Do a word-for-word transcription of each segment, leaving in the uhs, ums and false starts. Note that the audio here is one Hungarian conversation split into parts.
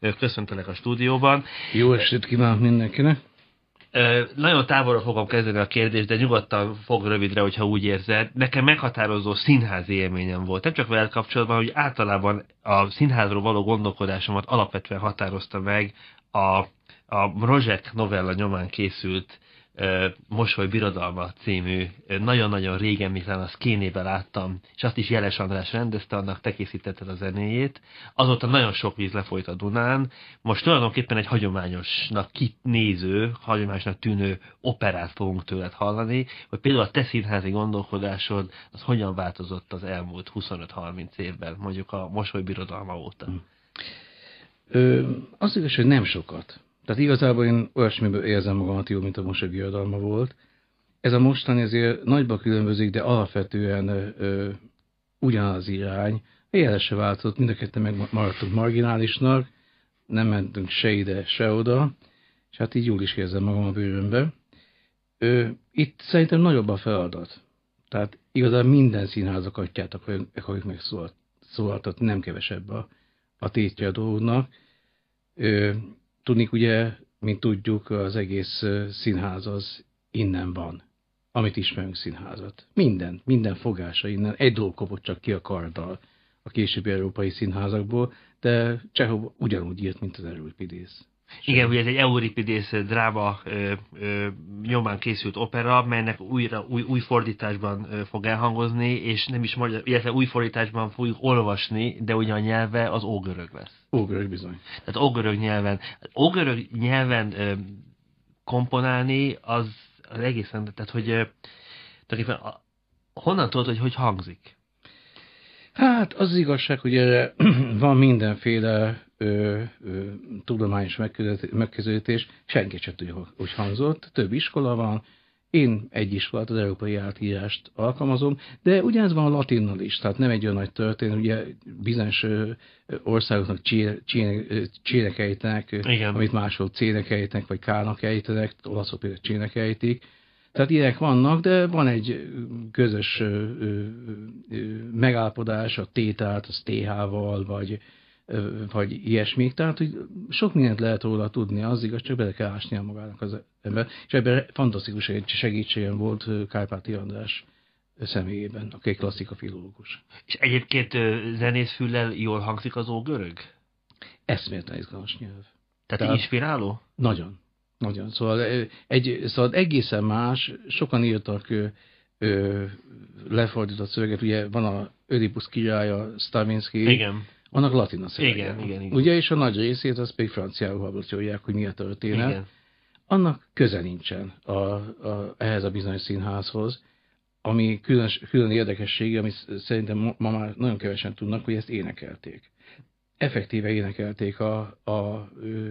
Köszöntelek a stúdióban. Jó estét kívánok mindenkinek! Nagyon távolra fogom kezdeni a kérdést, de nyugodtan fog rövidre, hogyha úgy érzed. Nekem meghatározó színházi élményem volt. Nem csak veled kapcsolatban, hogy általában a színházról való gondolkodásomat alapvetően határozta meg a, a Rozsek novella nyomán készült Mosoly birodalma című, nagyon-nagyon régen, mikor a Szkénébe láttam, és azt is Jeles András rendezte, annak te készítetted a zenéjét. Azóta nagyon sok víz lefolyt a Dunán. Most tulajdonképpen egy hagyományosnak kinéző, hagyományosnak tűnő operát fogunk tőled hallani, hogy például a te színházi gondolkodásod az hogyan változott az elmúlt huszonöt-harminc évben, mondjuk a Mosoly birodalma óta. Ö, azt igaz, hogy nem sokat. Tehát igazából én olyasmiből érzem magamat jó, mint a Mosoly birodalma volt. Ez a mostani azért nagyban különbözik, de alapvetően ö, ö, ugyanaz irány. A jele se változott, mind a ketten megmaradtunk marginálisnak, nem mentünk se ide, se oda, és hát így jól is érzem magam a bőrömbe. Ö, itt szerintem nagyobb a feladat. Tehát igazából minden színházak atyát akarjuk megszólaltatni, nem kevesebb a, a tétje a dolognak. Ö, Tudnik, ugye, mint tudjuk, az egész színház az innen van, amit ismerünk színházat. Minden, minden fogása innen. Egy dolog kopott csak ki a karddal a későbbi európai színházakból, de Csehov ugyanúgy írt, mint az Euripidész. Igen, ugye ez egy Euripidész dráma ö, ö, nyomán készült opera, melynek újra, új, új fordításban ö, fog elhangozni, és nem is magyar, illetve új fordításban fogjuk olvasni, de ugye a nyelve az ógörög lesz. Ógörög bizony. Tehát ógörög nyelven, ógörög nyelven ö, komponálni az, az egészen, tehát hogy ö, tulajdonképpen a, honnan tudod, hogy hogy hangzik? Hát az, az igazság, hogy erre van mindenféle ö, ö, tudományos megközelítés, senki sem tudja, hogy hangzott, több iskola van, én egy iskolát, az európai átírást alkalmazom, de ugyanez van a latinnal is, tehát nem egy olyan nagy történet, ugye bizonyos országoknak csének ejtenek, amit máshol cének ejtenek, vagy kának ejtenek, olaszok például csének ejtik. Tehát ilyenek vannak, de van egy közös ö, ö, ö, megállapodás, a tétát, az té há-val, vagy, ö, vagy ilyesmik. Tehát, hogy sok mindent lehet róla tudni, az igaz, csak bele kell ásnia magának az ember. És ebben fantasztikus egy segítségem volt Kárpáti András személyében, aki egy klasszika filológus. És egyébként zenészfüllel jól hangzik az ógörög? Eszméletlen izgalmas nyelv. Tehát, Tehát inspiráló? Nagyon. Nagyon. Szóval, egy, szóval egészen más, sokan írtak ö, ö, lefordított szöveget, ugye van a Ödipusz királya, Stravinsky, igen. Annak latin a szövege. Igen, igen, igen. Ugye, és a nagy részét az pedig franciául hallgatják, hogy mi a történet. Igen. Annak köze nincsen a, a, ehhez a bizonyos színházhoz, ami külön, külön érdekessége, amit szerintem ma már nagyon kevesen tudnak, hogy ezt énekelték. Effektíve énekelték a, a, a,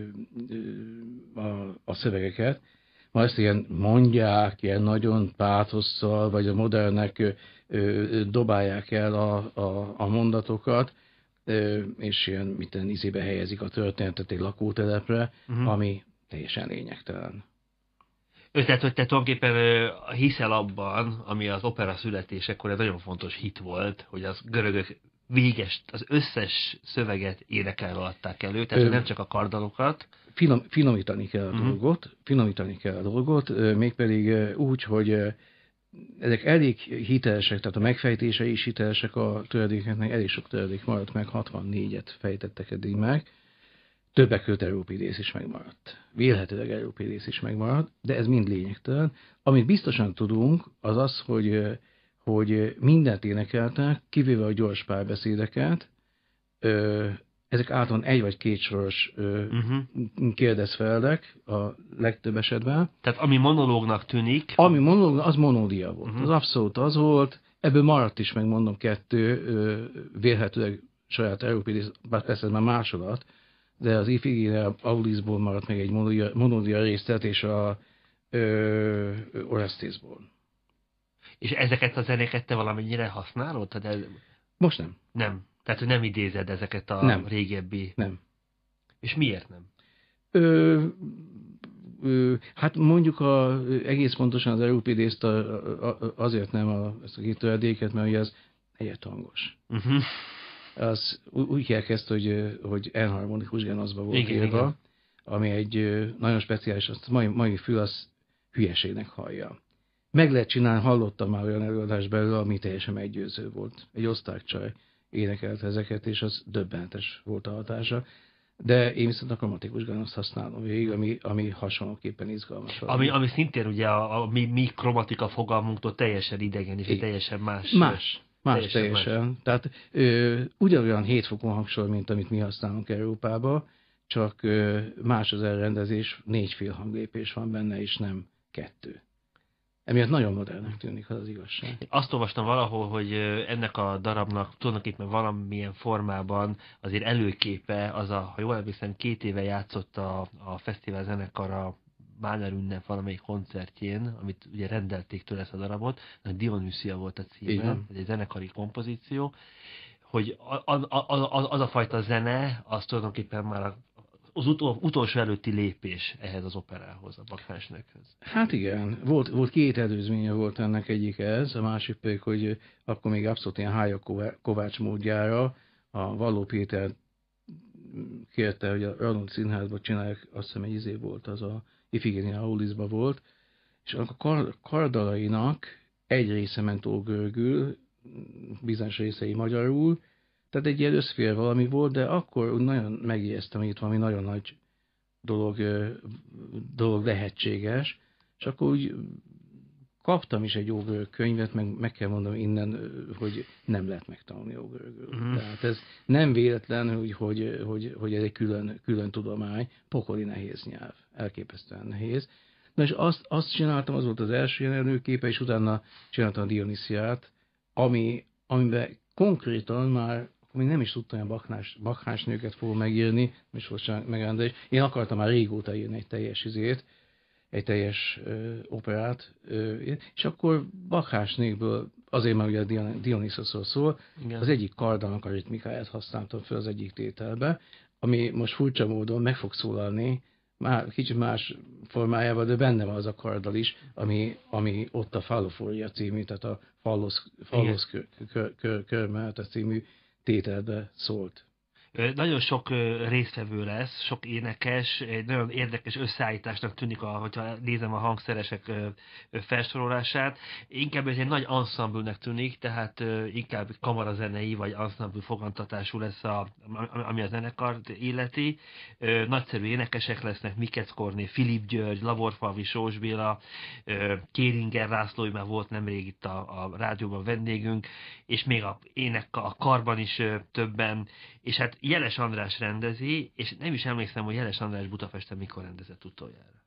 a, a szövegeket. Ma ezt ilyen mondják, ilyen nagyon pátosszal, vagy a modernek ö, ö, dobálják el a, a, a mondatokat, ö, és ilyen mitten izébe helyezik a történetet egy lakótelepre, uh-huh. ami teljesen lényegtelen. Ő, tehát, hogy te tulajdonképpen hiszel abban, ami az opera születésekor egy nagyon fontos hit volt, hogy az görögök véges, az összes szöveget énekelve adták elő, tehát Ö, nem csak a kardalokat. Finom, finomítani kell a uh-huh. dolgot, finomítani kell a dolgot, mégpedig úgy, hogy ezek elég hitelesek, tehát a megfejtései is hitelesek a töredékeknek, elég sok töredék maradt meg, hatvannégyet fejtettek eddig meg, többek között Euripidész is megmaradt. Vélhetőleg Euripidész is megmaradt, de ez mind lényegtelen. Amit biztosan tudunk, az az, hogy hogy mindent énekeltek, kivéve a gyors párbeszédeket, ezek általán egy vagy két soros uh-huh. kérdezfeledek a legtöbb esetben. Tehát ami monológnak tűnik. Ami monológ, az monódia volt. Uh-huh. Az abszolút az volt, ebből maradt is, megmondom, kettő, vélhetőleg saját Euripidész, bár persze ez már másolat, de az Ifigénia Aulisból maradt meg egy monódia, monódia részlet, és a Oresztészból. És ezeket a zenéket te valamennyire használod? Tehát Most nem. Nem. Tehát, hogy nem idézed ezeket a nem. régebbi... Nem. És miért nem? Ö, ö, hát mondjuk a, egész pontosan az Euripidészt azért nem a, ezt a két töredéket, mert ugye az egyet hangos. Uh-huh. az úgy elkezdte, hogy, hogy enharmonikus genaszba volt igen, írva, igen. ami egy nagyon speciális, azt mai, mai fül az hülyeségnek hallja. Meg lehet csinálni, hallottam már olyan előadás belőle, ami teljesen meggyőző volt. Egy osztrák csaj énekelt ezeket, és az döbbenetes volt a hatása. De én viszont a kromatikus genaszt használom végig, ami, ami hasonlóképpen izgalmas. Ami, ami szintén ugye a, a mi, mi kromatika fogalmunktól teljesen idegen, és é. teljesen más. Más. Más teljesen. teljesen. Más. Tehát ö, ugyanolyan hétfokon hangsor, mint amit mi használunk Európába, csak ö, más az elrendezés, négy fél hanglépés van benne, és nem kettő. Emiatt nagyon modernnek tűnik, az az igazság. Azt olvastam valahol, hogy ennek a darabnak tulajdonképpen valamilyen formában azért előképe az a, ha jól emlékszem, két éve játszott a, a fesztivál zenekar a Mahler ünnep valamelyik koncertjén, amit ugye rendelték tőle ezt a darabot, a Dionysia volt a címe, egy zenekari kompozíció, hogy az, az, az a fajta zene, az tulajdonképpen már az utol, utolsó előtti lépés ehhez az operához, a Bakhásnökhöz. Hát igen, volt, volt két előzménye volt ennek, egyik ez, a másik pedig, hogy akkor még abszolút ilyen Hája Kovács módjára a Valló Péter kérte, hogy a Radnóti Színházban csinálják, azt hiszem egy izé volt, az a Ifigénia Aulisban volt, és annak a kar, kardalainak egy része ment ógörgül, bizonyos részei magyarul, tehát egy ilyen összfér valami volt, de akkor nagyon megijesztem, hogy itt valami nagyon nagy dolog, dolog lehetséges, és akkor úgy kaptam is egy ógörög könyvet, meg, meg kell mondanom innen, hogy nem lehet megtanulni ógörögül. Mm. Tehát ez nem véletlen, hogy, hogy, hogy, hogy ez egy külön, külön tudomány, pokoli nehéz nyelv, elképesztően nehéz. Na és azt, azt csináltam, az volt az első jelenlőképe, és utána csináltam a Dionisiát, ami, amiben konkrétan már akkor még nem is tudtam, hogy a Bakhás nőket fogom megírni, nem is volt megrendelés. Én akartam már régóta írni egy teljes izét, egy teljes ö, operát, ö, és akkor Bakhás nőkből, azért már ugye a Dionysos-ról szól, igen. Az egyik kardalnak a ritmikáját használtam fel az egyik tételbe, ami most furcsa módon meg fog szólalni, már kicsit más formájában, de benne van az a kardal is, ami, ami ott a Fallofória című, tehát a Fallosz, Fallosz kör, kör, kör, kör, című tételbe szólt. Nagyon sok résztvevő lesz, sok énekes, egy nagyon érdekes összeállításnak tűnik, hogyha nézem a hangszeresek felsorolását. Inkább ez egy nagy ensemble-nek tűnik, tehát inkább kamarazenei vagy ensemble fogantatású lesz, a, ami a zenekart illeti. Nagyszerű énekesek lesznek, Mikec Korné, Filip György, Laborfalvi Sós Béla, Kéringer László, már volt nemrég itt a, a rádióban vendégünk, és még a ének a karban is többen, és hát Jeles András rendezi, és nem is emlékszem, hogy Jeles András Budapesten mikor rendezett utoljára.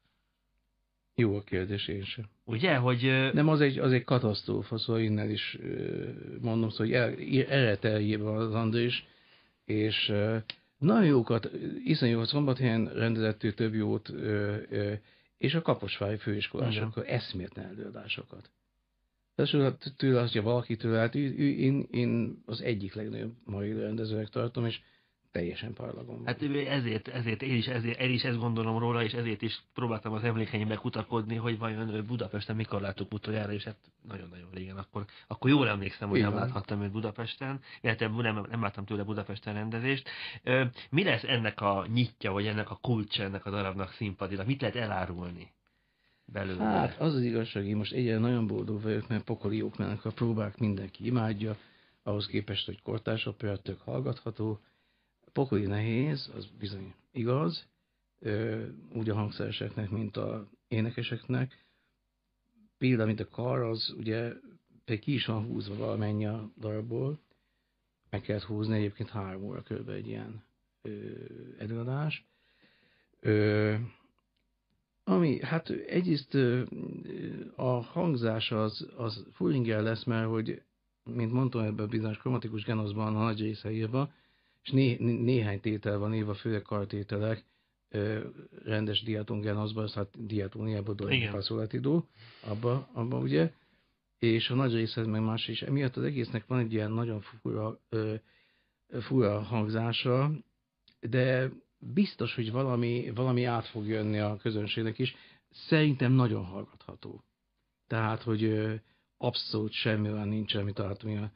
Jó a kérdés, én sem. Ugye, hogy... Nem, az egy, az egy katasztrófa, szóval innen is mondom, szóval, hogy el, erre teljében az András, és nagyon jókat, iszonyú jókat, Szombathelyen rendezett ő több jót, és a Kaposvári főiskolásokkal eszméletlen előadásokat. Tehát tőle azt, hogy valaki tőle, hát én, én az egyik legnagyobb mai rendezőnek tartom, és teljesen parlagom. Hát ezért, ezért én is, ezért, én is ezt gondolom róla, és ezért is próbáltam az emlékeimbe kutakodni, hogy vajon Budapesten mikor láttuk utoljára, és hát nagyon-nagyon régen. Akkor, akkor jól emlékszem, hogy igen. Nem láthattam őt Budapesten, illetve nem, nem láttam tőle Budapesten rendezést. Mi lesz ennek a nyitja, vagy ennek a kulcsa, ennek a darabnak színpadilag? Mit lehet elárulni belőle? Hát az az igazság, én most egyre nagyon boldog vagyok, mert pokoli jók mennek a próbák, mindenki imádja, ahhoz képest, hogy kortárs opera, tök hallgatható. Pokoli nehéz, az bizony igaz, úgy a hangszereseknek, mint a énekeseknek. Például, mint a kar, az ugye ki is van húzva valamennyi a darabból, meg kellett húzni egyébként három óra körülbelül egy ilyen előadás. Ami, hát egyrészt a hangzás az, az Furinger lesz, mert hogy, mint mondtam, ebben a bizonyos kromatikus genoszban a nagy része írva, és né, néhány tétel van írva, főleg kartételek, rendes diaton genoszban, hát diatóniában dolypasszolátidó, abba, abba ugye, és a nagy része meg más is. Emiatt az egésznek van egy ilyen nagyon fura, fura hangzása, de biztos, hogy valami, valami át fog jönni a közönségnek is. Szerintem nagyon hallgatható. Tehát, hogy abszolút semmi olyan nincs, amit találtam a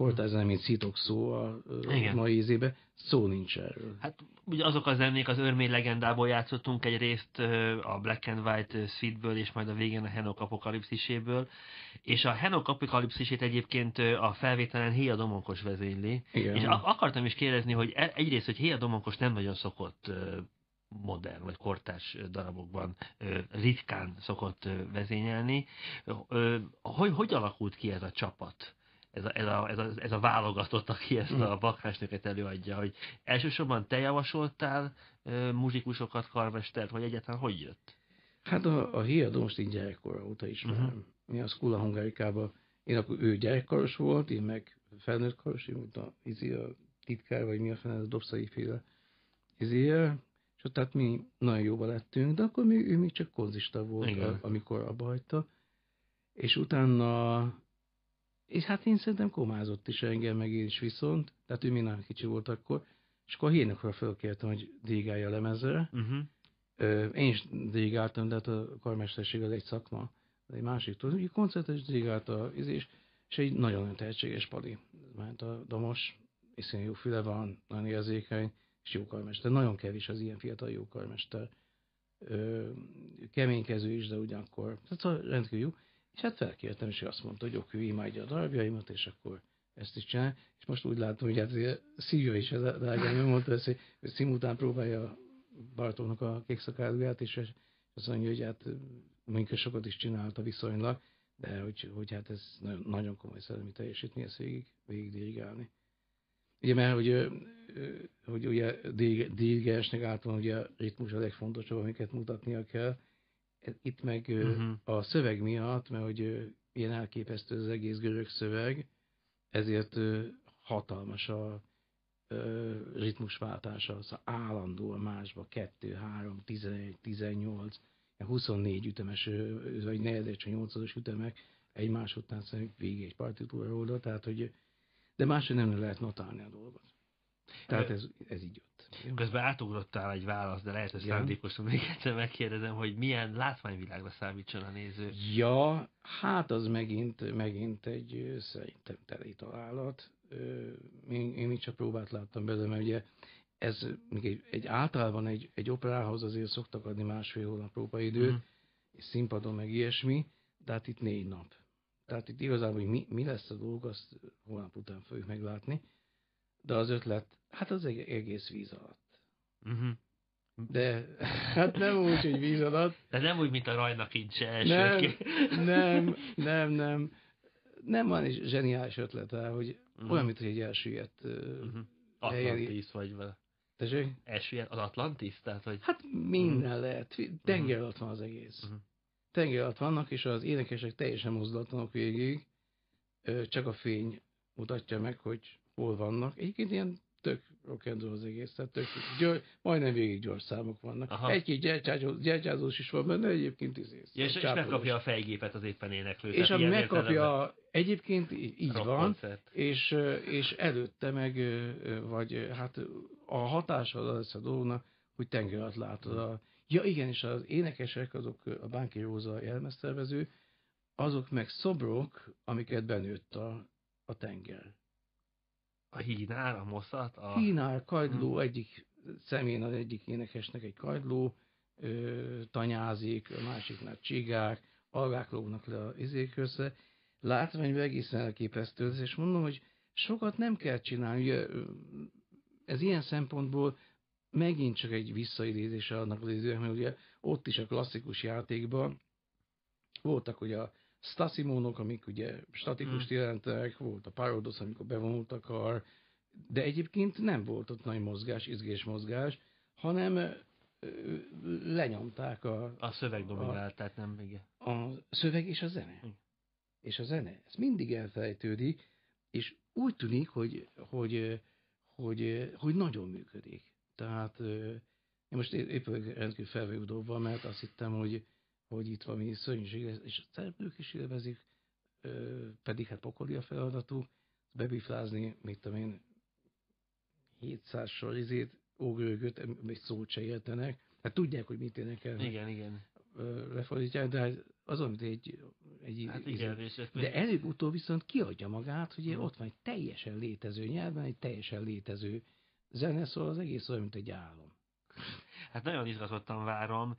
kortárs zenét szitok szó a Igen. mai ízébe, szó nincs erről. Hát ugye azok a zenék, az Örmény legendából játszottunk egy részt, a Black and White Suite-ből, és majd a végén a Henok apokalipsziséből, és a Henok apokalipszisét egyébként a felvételen Héja Domonkos vezényli, Igen. és akartam is kérdezni, hogy egyrészt, hogy Héja Domonkos nem nagyon szokott modern vagy kortárs darabokban ritkán szokott vezényelni. Hogy, hogy alakult ki ez a csapat? Ez a, ez, a, ez, a, ez a válogatott, aki ezt a bakásnőket előadja, hogy elsősorban te javasoltál uh, muzsikusokat, karmestert, hogy egyáltalán hogy jött? Hát a, a Héja most így gyerekkora óta ismerem. Uh-huh. Mi a Skula Hungarikában, én akkor ő gyerekkaros volt, én meg felnőtt karos, én volt a, izi, a titkár, vagy mi a fel, a Dobszai féle izéje, és ott tehát mi nagyon jóba lettünk, de akkor mi, ő még csak konzista volt, a, amikor abba hagyta. És utána és hát én szerintem komázott is engem, meg én is viszont, tehát ő még nagyon kicsi volt akkor, és akkor a Hénokra felkértem, hogy dirigálja a lemezre. Uh-huh. Én is dirigáltam, de hát a karmesterség az egy szakma, az egy másik tudod. Ugye koncertes dirigálta, és, és egy nagyon tehetséges pali. Mert a Domos, iszonyú jó füle van, nagyon érzékeny, és jó karmester. Nagyon kevés az ilyen fiatal jó karmester. Ö, keménykező is, de ugyanakkor, tehát rendkívül jó. És hát felkértem, és azt mondta, hogy oké, ő imádja a darabjaimat, és akkor ezt is csinál. És most úgy látom, hogy hát szívja is ez a drágám, mondta ezt, hogy szimultán próbálja Bartóknak a kékszakáluját, és azt mondja, hogy hát minket sokat is csinálta viszonylag, de hogy, hogy hát ez nagyon, nagyon komoly szellemi teljesítmény ezt végig, végig dirigálni. Ugye, mert hogy, hogy ugye dirigensnek általában ugye a ritmus a legfontosabb, amiket mutatnia kell. Itt meg uh-huh. a szöveg miatt, mert hogy ilyen elképesztő az egész görög szöveg, ezért hatalmas a ritmusváltása, szóval állandóan másba, kettő, három, tizenegy, tizennyolc, huszonnégy ütemes, vagy negyed, csak nyolcas ütemek egymás után szerintem végig egy partitúra oldal, tehát hogy, de máshogy nem lehet notálni a dolgot. Tehát ez, ez így jött. Közben átugrottál egy választ, de lehet, hogy szándékosan még egyszer megkérdezem, hogy milyen látványvilágra számítson a néző. Ja, hát az megint, megint egy szerintem teli találat. Én, én így csak próbát láttam belőle, mert ugye ez egy, egy általában egy, egy operához azért szoktak adni másfél hónap próbaidőt, mm. és színpadon meg ilyesmi, de hát itt négy nap. Tehát itt igazából, hogy mi, mi lesz a dolog, azt hónap után fogjuk meglátni. De az ötlet, hát az egész víz alatt. Uh-huh. De hát nem úgy, hogy víz alatt. De nem úgy, mint a Rajna kincse első. Nem, nem, nem, nem. Nem van egy zseniális ötlete, hogy uh-huh. olyan, mint hogy egy elsüllyedt uh-huh. Atlantis vagy vele. Tessék? Elsüllyedt az Atlantis? Tehát, hogy... Hát minden uh-huh. lehet. Tenger alatt van az egész. Uh-huh. Tenger alatt vannak, és az énekesek teljesen mozdulatlanok végig. Csak a fény mutatja meg, hogy hol vannak. Egyébként ilyen tök rock'n'roll az egész, tehát tök, györ, majdnem végig gyors számok vannak. Aha. Egy-két gyertyázós is van benne, egyébként izész. Ja, és, és megkapja a fejgépet az éppen éneklő. És ami megkapja, egyébként így van, és, és előtte meg, vagy hát a hatása lesz a dolognak, hogy tenger alatt látod. A, ja igen, és az énekesek, azok a Bánki Róza jelmeztervező, azok meg szobrok, amiket benőtt a, a tenger. A hínár, a moszat? A... Hínár, kagyló, hmm. egyik szemén az egyik énekesnek egy kagyló ö, tanyázik, a másiknak csigák, algák lógnak le az izék össze. Látványban egészen elképesztő, és mondom, hogy sokat nem kell csinálni. Ugye, ez ilyen szempontból megint csak egy visszaidézése annak az időnek, mert ugye ott is a klasszikus játékban voltak ugye a Stasimónok, amik ugye statikust hmm. jelentek, volt a Parodosz, amikor bevonultak a, de egyébként nem volt ott nagy mozgás, izgés mozgás, hanem ö, lenyomták a... A szöveg dominált, tehát nem igen. A szöveg és a zene. Hmm. És a zene. Ez mindig elfelejtődik, és úgy tűnik, hogy, hogy, hogy, hogy nagyon működik. Tehát én most épp rendkívül felvődobva, mert azt hittem, hogy hogy itt valami szörnyűség, és a szereplők is élvezik, pedig hát pokoli a feladatuk, bebiflázni, mit tudom én, hétszáz sor izét, ógörögöt, egy szót se értenek. Hát tudják, hogy mit énekelnek. Igen, igen. lefordítják, de az amit egy... egy hát igen, és de előbb-utóbb viszont kiadja magát, hogy ott van egy teljesen létező nyelven, egy teljesen létező zene, szóval az egész olyan, mint egy álom. Hát nagyon izgatottan várom.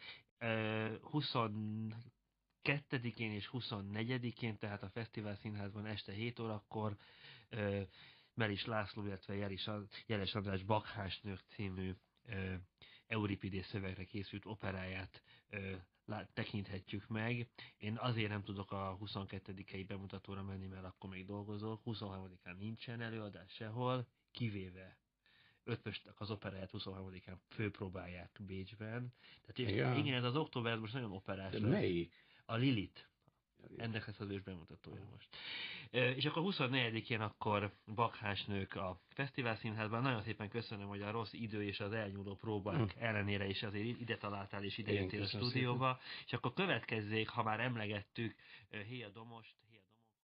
huszonkettedikén és huszonnegyedikén, tehát a Fesztivál Színházban este hét órakor Melis László, illetve Jelis, Jeles András Bakhásnők című Euripidész szövegre készült operáját tekinthetjük meg. Én azért nem tudok a huszonkettedikei bemutatóra menni, mert akkor még dolgozok. huszonharmadikán nincsen előadás sehol, kivéve Ötvösnek az operáját huszonharmadikán főpróbálják Bécsben. Tehát ja. Igen, ez az október most nagyon operás. De melyik? A Lilit. Ennek lesz az ős bemutatója most. E, és akkor huszonnegyedikén akkor Bakhásnők a Fesztivál Színházban. Nagyon szépen köszönöm, hogy a rossz idő és az elnyúló próbák hm. ellenére is azért ide találtál és ide jöttél a stúdióba. Szépen. És akkor következzék, ha már emlegettük, Héja Domost,